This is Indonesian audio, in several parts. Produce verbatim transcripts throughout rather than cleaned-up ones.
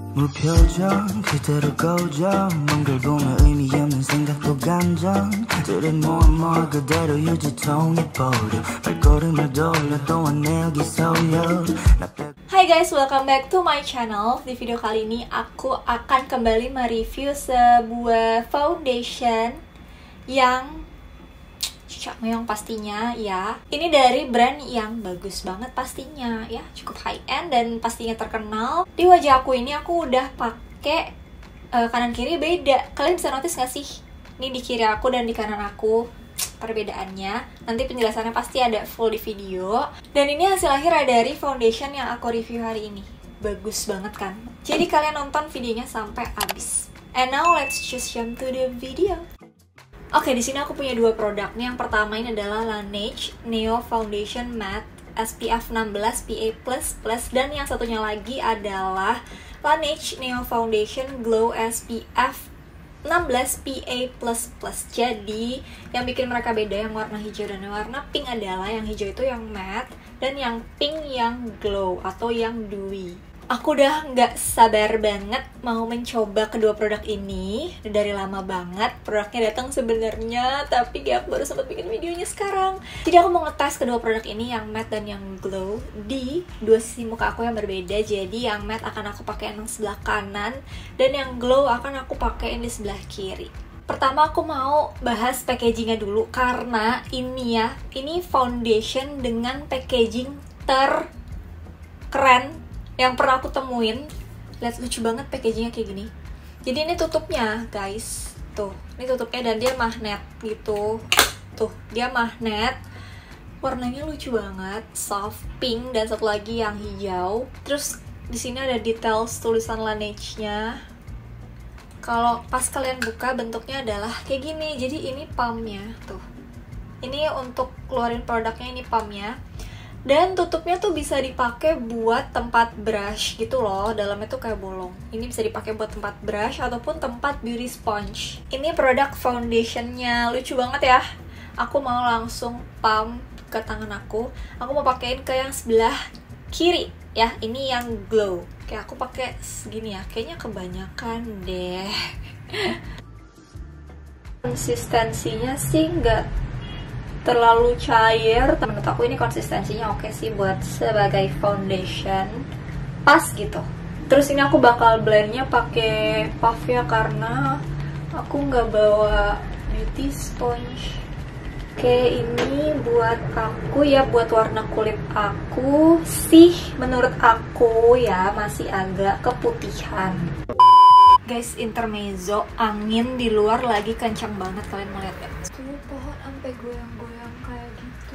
무표정 그대로 고정 뭔가 보면 의미 없는 생각도 감정 들은 뭐뭐 그대로 유지통에 버려 발걸음을 돌려 또한 내 여기 서려. Hai guys, welcome back to my channel. Di video kali ini aku akan kembali mereview sebuah foundation yang cocok meong pastinya ya. Ini dari brand yang bagus banget pastinya ya, cukup high end dan pastinya terkenal. Di wajah aku ini aku udah pakai uh, kanan kiri beda. Kalian bisa notice gak sih? Ini di kiri aku dan di kanan aku perbedaannya. Nanti penjelasannya pasti ada full di video. Dan ini hasil akhir dari foundation yang aku review hari ini. Bagus banget kan? Jadi kalian nonton videonya sampai habis. And now let's just jump to the video. Oke, di sini aku punya dua produk. Nih, yang pertama ini adalah Laneige Neo Foundation Matte S P F enam belas P A plus plus, dan yang satunya lagi adalah Laneige Neo Foundation Glow S P F enam belas P A plus plus. Jadi, yang bikin mereka beda yang warna hijau dan warna pink adalah yang hijau itu yang matte dan yang pink yang glow atau yang dewy. Aku udah nggak sabar banget mau mencoba kedua produk ini. Dari lama banget produknya datang sebenarnya, tapi aku baru sempat bikin videonya sekarang. Jadi aku mau ngetes kedua produk ini, yang matte dan yang glow, di dua sisi muka aku yang berbeda. Jadi yang matte akan aku pakai yang sebelah kanan dan yang glow akan aku pakai di sebelah kiri. Pertama aku mau bahas packagingnya dulu, karena ini ya, ini foundation dengan packaging terkeren yang pernah aku temuin. Lihat, lucu banget packagingnya kayak gini. Jadi ini tutupnya guys, tuh ini tutupnya dan dia magnet gitu. Tuh dia magnet, warnanya lucu banget, soft pink dan satu lagi yang hijau. Terus di sini ada details tulisan Laneige-nya. Kalau pas kalian buka bentuknya adalah kayak gini. Jadi ini pumpnya tuh. Ini untuk keluarin produknya, ini pumpnya. Dan tutupnya tuh bisa dipakai buat tempat brush gitu loh. Dalamnya tuh kayak bolong. Ini bisa dipakai buat tempat brush ataupun tempat beauty sponge. Ini produk foundationnya, lucu banget ya. Aku mau langsung pump ke tangan aku. Aku mau pakein ke yang sebelah kiri ya. Ini yang glow. Kayak aku pakai segini ya. Kayaknya kebanyakan deh. Konsistensinya sih nggak terlalu cair. Menurut aku ini konsistensinya oke sih buat sebagai foundation, pas gitu. Terus ini aku bakal blendnya pakai puff ya, karena aku nggak bawa beauty sponge. Oke, ini buat aku ya, buat warna kulit aku sih menurut aku ya masih agak keputihan. Guys, intermezzo, angin di luar lagi kencang banget, kalian mau lihat gak? Tuh pohon sampai goyang-goyang kayak gitu.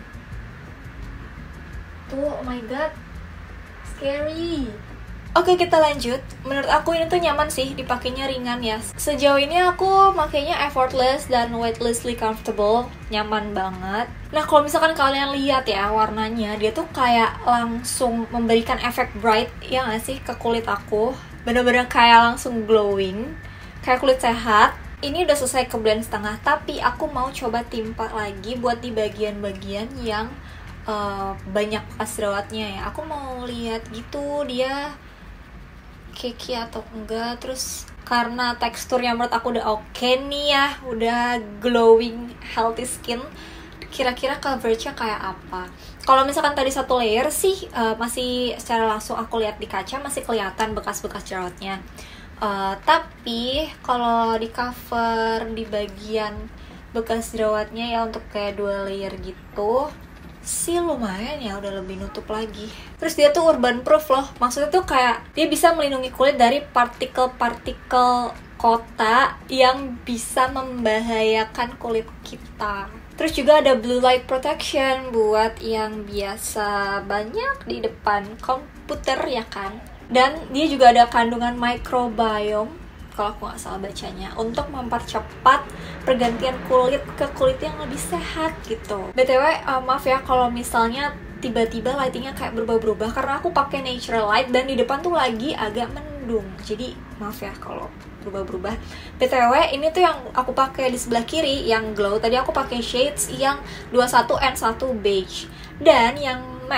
Tuh, oh my god, scary. Oke, kita lanjut. Menurut aku ini tuh nyaman sih, dipakainya ringan ya. Sejauh ini aku makainya effortless dan weightlessly comfortable, nyaman banget. Nah, kalau misalkan kalian lihat ya warnanya, dia tuh kayak langsung memberikan efek bright ya nggak sih ke kulit aku. Bener-bener kayak langsung glowing, kayak kulit sehat. Ini udah selesai ke blend setengah, tapi aku mau coba timpa lagi buat di bagian-bagian yang uh, banyak bekas jerawatnya ya. Aku mau lihat gitu dia cakey atau enggak. Terus karena teksturnya menurut aku udah oke okay nih ya, udah glowing healthy skin, kira-kira coveragenya kayak apa? Kalau misalkan tadi satu layer sih uh, masih secara langsung aku lihat di kaca masih kelihatan bekas-bekas jerawatnya. Uh, tapi kalau di cover di bagian bekas jerawatnya ya untuk kayak dua layer gitu sih lumayan ya, udah lebih nutup lagi. Terus dia tuh urban proof loh. Maksudnya tuh kayak dia bisa melindungi kulit dari partikel-partikel kota yang bisa membahayakan kulit kita. Terus juga ada blue light protection buat yang biasa banyak di depan komputer ya kan. Dan dia juga ada kandungan microbiome, kalau aku nggak salah bacanya, untuk mempercepat pergantian kulit ke kulit yang lebih sehat gitu. B T W uh, maaf ya kalau misalnya tiba-tiba lightingnya kayak berubah-berubah, karena aku pakai natural light dan di depan tuh lagi agak mendung. Jadi maaf ya kalau berubah-berubah. B T W ini tuh yang aku pakai di sebelah kiri yang glow. Tadi aku pakai shades yang dua puluh satu N satu beige. Dan yang matte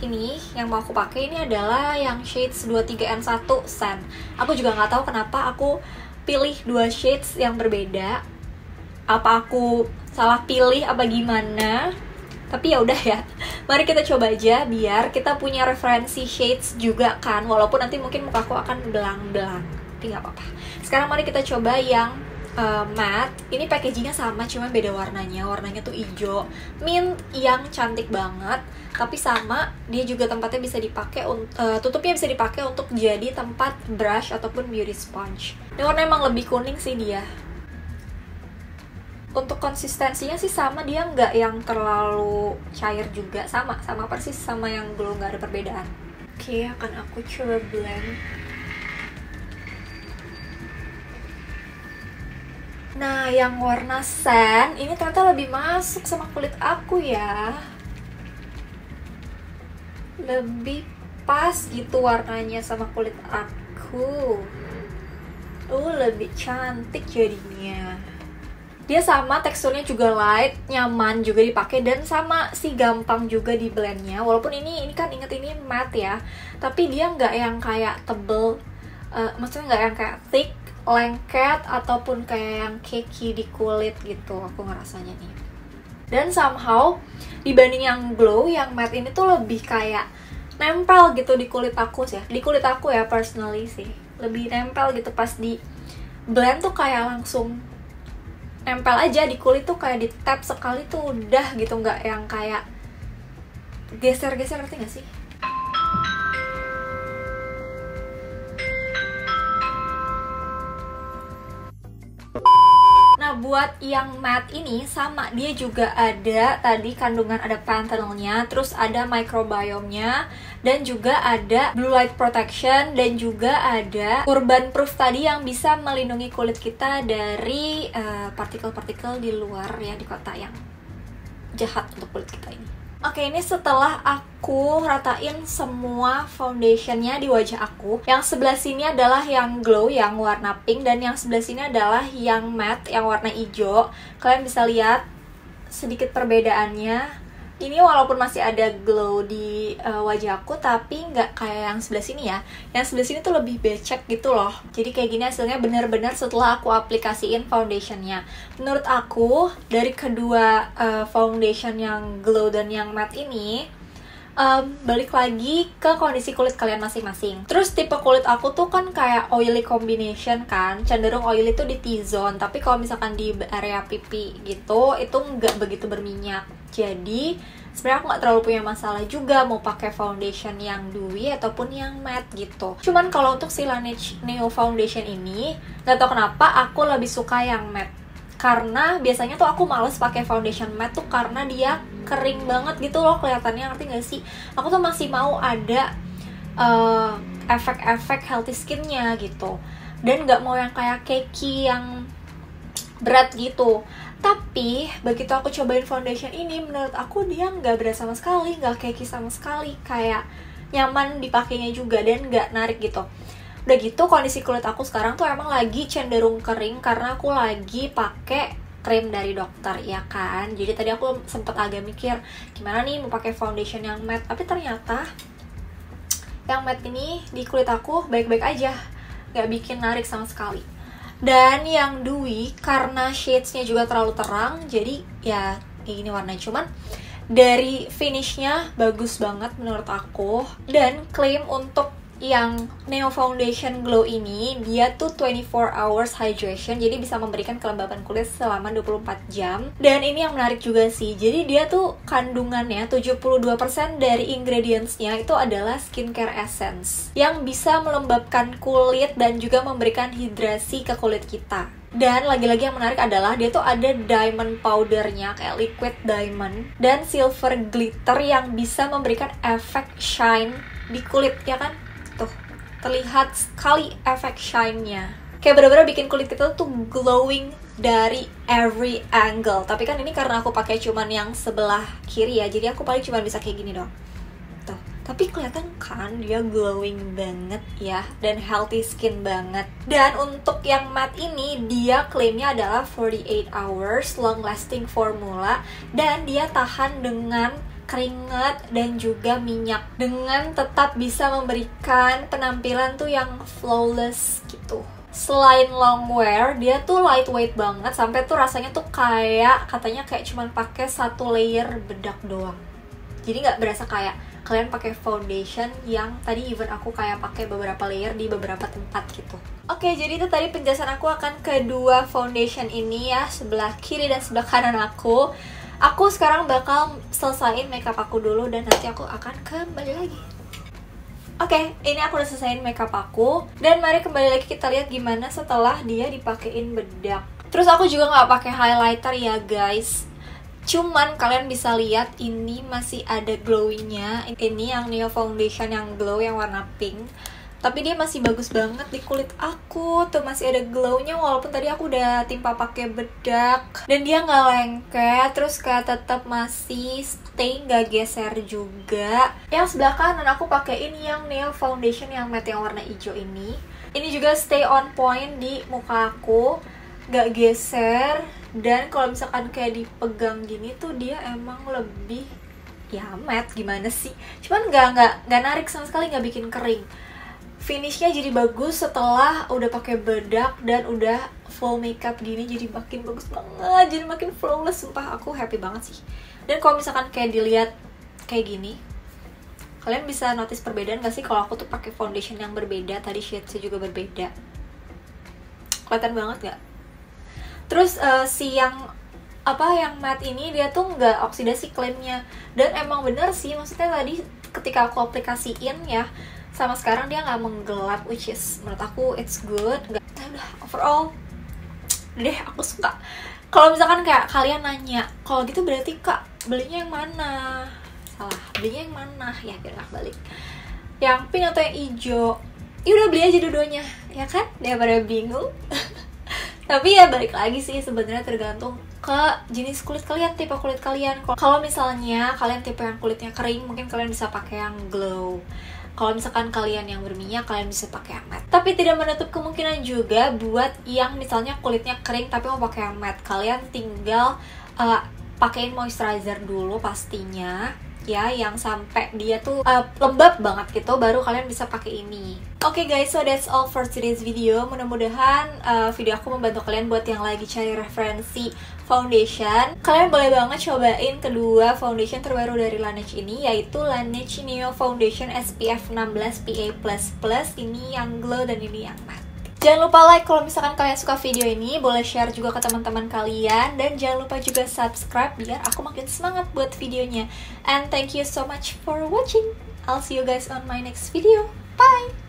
ini yang mau aku pakai ini adalah yang shades dua tiga N satu Sand. Aku juga nggak tahu kenapa aku pilih dua shades yang berbeda. Apa aku salah pilih apa gimana? Tapi ya udah ya. Mari kita coba aja biar kita punya referensi shades juga kan. Walaupun nanti mungkin muka aku akan belang-belang. Tapi nggak apa-apa. Sekarang mari kita coba yang Uh, matte. Ini packagingnya sama, cuma beda warnanya. Warnanya tuh hijau mint yang cantik banget. Tapi sama, dia juga tempatnya bisa dipakai, uh, tutupnya bisa dipakai untuk jadi tempat brush ataupun beauty sponge. Ini warna emang lebih kuning sih dia. Untuk konsistensinya sih sama, dia nggak yang terlalu cair juga. Sama, sama persis sama yang glow, nggak ada perbedaan. Oke, okay, akan aku coba blend. Nah, yang warna sand ini ternyata lebih masuk sama kulit aku ya. Lebih pas gitu warnanya sama kulit aku. Uh, lebih cantik jadinya. Dia sama, teksturnya juga light, nyaman juga dipakai, dan sama sih gampang juga di blendnya. Walaupun ini ini kan inget ini matte ya, tapi dia nggak yang kayak tebel, uh, maksudnya nggak yang kayak thick, lengket ataupun kayak yang cakey di kulit gitu, aku ngerasanya nih. Dan somehow dibanding yang glow, yang matte ini tuh lebih kayak nempel gitu di kulit aku sih ya. Di kulit aku ya personally sih, lebih nempel gitu pas di blend tuh kayak langsung nempel aja di kulit tuh, kayak di tap sekali tuh udah gitu, nggak yang kayak geser-geser, ngerti nggak sih? Nah, buat yang matte ini sama, dia juga ada tadi kandungan, ada panthenolnya, terus ada microbiome-nya, dan juga ada blue light protection, dan juga ada urban proof tadi yang bisa melindungi kulit kita dari uh, partikel-partikel di luar ya, di kota yang jahat untuk kulit kita ini. Oke, ini setelah aku ratain semua foundationnya di wajah aku. Yang sebelah sini adalah yang glow, yang warna pink, dan yang sebelah sini adalah yang matte, yang warna hijau. Kalian bisa lihat sedikit perbedaannya. Ini walaupun masih ada glow di uh, wajah aku, tapi nggak kayak yang sebelah sini ya. Yang sebelah sini tuh lebih becek gitu loh. Jadi kayak gini hasilnya benar-benar setelah aku aplikasiin foundationnya. Menurut aku, dari kedua uh, foundation yang glow dan yang matte ini, um, balik lagi ke kondisi kulit kalian masing-masing. Terus tipe kulit aku tuh kan kayak oily combination kan, cenderung oily tuh di T-zone. Tapi kalau misalkan di area pipi gitu, itu nggak begitu berminyak. Jadi sebenarnya aku nggak terlalu punya masalah juga mau pakai foundation yang dewy ataupun yang matte gitu. Cuman kalau untuk si Laneige Neo Foundation ini, nggak tahu kenapa aku lebih suka yang matte. Karena biasanya tuh aku males pakai foundation matte tuh karena dia kering banget gitu loh kelihatannya, ngerti nggak sih? Aku tuh masih mau ada uh, efek-efek healthy skinnya gitu, dan nggak mau yang kayak cakey yang berat gitu. Tapi begitu aku cobain foundation ini, menurut aku dia nggak berat sama sekali, nggak cakey sama sekali, kayak nyaman dipakainya juga dan nggak narik gitu. Udah gitu kondisi kulit aku sekarang tuh emang lagi cenderung kering karena aku lagi pakai krim dari dokter ya kan. Jadi tadi aku sempet agak mikir gimana nih mau pakai foundation yang matte, tapi ternyata yang matte ini di kulit aku baik-baik aja, nggak bikin narik sama sekali. Dan yang dewy karena shades-nya juga terlalu terang, jadi ya kayak gini warnanya. Cuman dari finishnya bagus banget menurut aku. Dan klaim untuk yang Neo Foundation Glow ini, dia tuh twenty-four hours hydration, jadi bisa memberikan kelembaban kulit selama dua puluh empat jam. Dan ini yang menarik juga sih, jadi dia tuh kandungannya tujuh puluh dua persen dari ingredientsnya itu adalah skincare essence yang bisa melembabkan kulit dan juga memberikan hidrasi ke kulit kita. Dan lagi-lagi yang menarik adalah dia tuh ada diamond powdernya, kayak liquid diamond, dan silver glitter yang bisa memberikan efek shine di kulit, ya kan? Tuh, terlihat sekali efek shine-nya. Kayak bener-bener bikin kulit kita tuh glowing dari every angle. Tapi kan ini karena aku pakai cuman yang sebelah kiri ya, jadi aku paling cuma bisa kayak gini doang. Tuh, tapi kelihatan kan dia glowing banget ya, dan healthy skin banget. Dan untuk yang matte ini, dia klaimnya adalah forty-eight hours long lasting formula, dan dia tahan dengan keringat dan juga minyak, dengan tetap bisa memberikan penampilan tuh yang flawless gitu. Selain long wear, dia tuh lightweight banget, sampai tuh rasanya tuh kayak, katanya kayak cuman pakai satu layer bedak doang. Jadi nggak berasa kayak kalian pakai foundation yang tadi even aku kayak pakai beberapa layer di beberapa tempat gitu. Oke, jadi itu tadi penjelasan aku akan kedua foundation ini ya, sebelah kiri dan sebelah kanan aku. Aku sekarang bakal selesaiin makeup aku dulu dan nanti aku akan kembali lagi. Oke, ini aku udah selesaiin makeup aku, dan mari kembali lagi kita lihat gimana setelah dia dipakein bedak. Terus aku juga nggak pakai highlighter ya guys. Cuman kalian bisa lihat ini masih ada glowingnya. Ini yang Neo Foundation yang glow yang warna pink. Tapi dia masih bagus banget di kulit aku. Tuh masih ada glownya walaupun tadi aku udah timpa pakai bedak. Dan dia nggak lengket. Terus kayak tetap masih stay, nggak geser juga. Yang sebelah kanan aku pakai ini yang Neo Foundation yang matte yang warna hijau ini. Ini juga stay on point di muka aku, nggak geser. Dan kalau misalkan kayak dipegang gini tuh dia emang lebih ya matte, gimana sih, cuman nggak nggak nggak narik sama sekali, nggak bikin kering. Finishnya jadi bagus setelah udah pakai bedak dan udah full makeup gini, jadi makin bagus banget, jadi makin flawless. Sumpah aku happy banget sih. Dan kalau misalkan kayak dilihat kayak gini, kalian bisa notice perbedaan gak sih kalau aku tuh pakai foundation yang berbeda, tadi shades juga berbeda, kelihatan banget gak? Terus uh, si yang apa yang matte ini dia tuh nggak oksidasi klaimnya, dan emang bener sih, maksudnya tadi ketika aku aplikasiin ya sama sekarang dia nggak menggelap, which is menurut aku it's good. Nggak, udah overall deh aku suka. Kalau misalkan kayak kalian nanya kalau gitu berarti kak belinya yang mana, salah, belinya yang mana ya biar nggak balik, yang pink atau yang hijau, ya udah beli aja dua-duanya ya kan, daripada bingung. Tapi ya balik lagi sih, sebenarnya tergantung ke jenis kulit kalian, tipe kulit kalian. Kalau misalnya kalian tipe yang kulitnya kering, mungkin kalian bisa pakai yang glow. Kalau misalkan kalian yang berminyak, kalian bisa pakai yang matte. Tapi tidak menutup kemungkinan juga buat yang misalnya kulitnya kering tapi mau pakai yang matte, kalian tinggal uh, pakein moisturizer dulu pastinya ya, yang sampai dia tuh uh, lembab banget gitu, baru kalian bisa pakai ini. Oke okay guys, so that's all for today's video. Mudah-mudahan uh, video aku membantu kalian buat yang lagi cari referensi foundation. Kalian boleh banget cobain kedua foundation terbaru dari Laneige ini, yaitu Laneige Neo Foundation S P F enam belas P A plus plus. Ini yang glow dan ini yang matte. Jangan lupa like kalau misalkan kalian suka video ini, boleh share juga ke teman-teman kalian, dan jangan lupa juga subscribe biar aku makin semangat buat videonya. And thank you so much for watching. I'll see you guys on my next video. Bye!